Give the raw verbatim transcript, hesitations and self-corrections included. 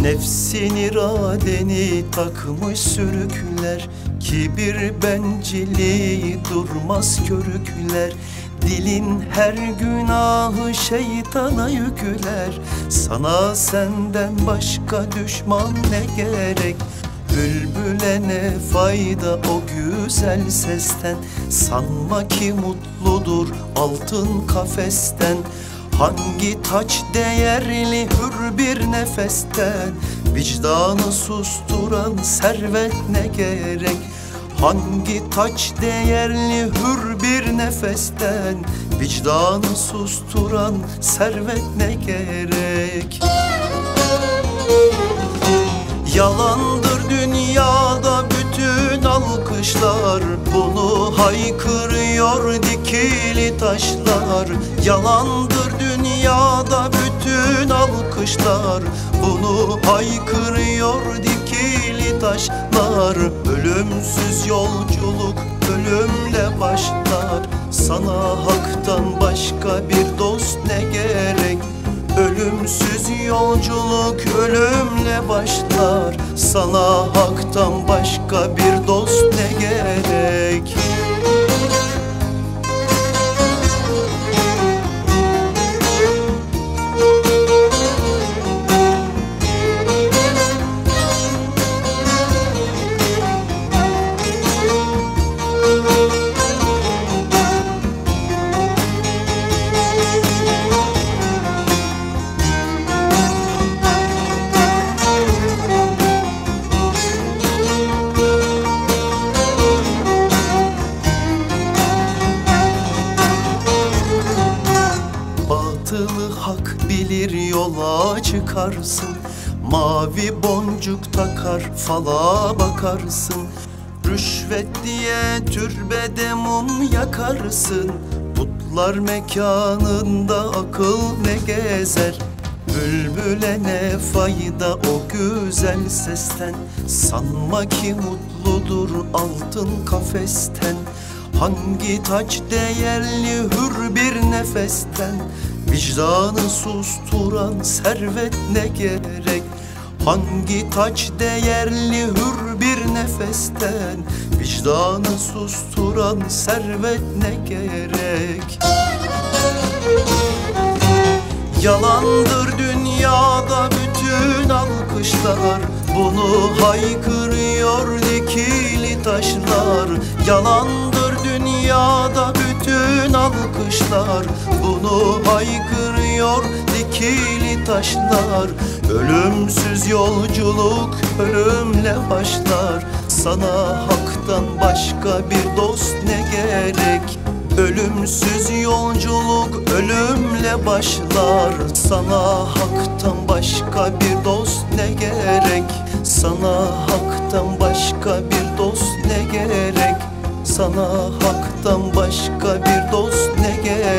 Nefsin iradeni takmış sürükler, kibir benciliği durmaz körükler. Dilin her günahı şeytana yükler, sana senden başka düşman ne gerek? Bülbüle ne fayda o güzel sesten, sanma ki mutludur altın kafesten. Hangi taç değerli hür bir nefesten, vicdanı susturan servet ne gerek? Hangi taç değerli hür bir nefesten, vicdanı susturan servet ne gerek? Yalandır dünyada bütün alkışlar, bunu haykırıyor dikili taşlar. Yalandır dünyada bütün alkışlar, bunu haykırıyor dikili taşlar. Ölümsüz yolculuk ölümle başlar, sana haktan başka bir dost ne gerek? Ölümsüz yolculuk ölümle başlar, sana haktan başka bir dost ne gerek? Batılı hak bilir yola çıkarsın, mavi boncuk takar fala bakarsın. Rüşvet diye türbede mum yakarsın, putlar mekanında akıl ne gezer? Bülbüle ne fayda o güzel sesten, sanma ki mutludur altın kafesten. Hangi taç değerli hür bir nefesten, vicdanı susturan servet ne gerek? Hangi taç değerli hür bir nefesten, vicdanı susturan servet ne gerek? Yalandır dünyada bütün alkışlar, bunu haykırıyor dikili taşlar. Yalandır dünyada bütün alkışlar, bunu haykırıyor dikili taşlar. Ölümsüz yolculuk ölümle başlar, sana haktan başka bir dost ne gerek? Ölümsüz yolculuk ölümle başlar, sana haktan başka bir dost ne gerek? Sana haktan başka bir dost ne gerek? Sana haktan başka bir dost ne gerek?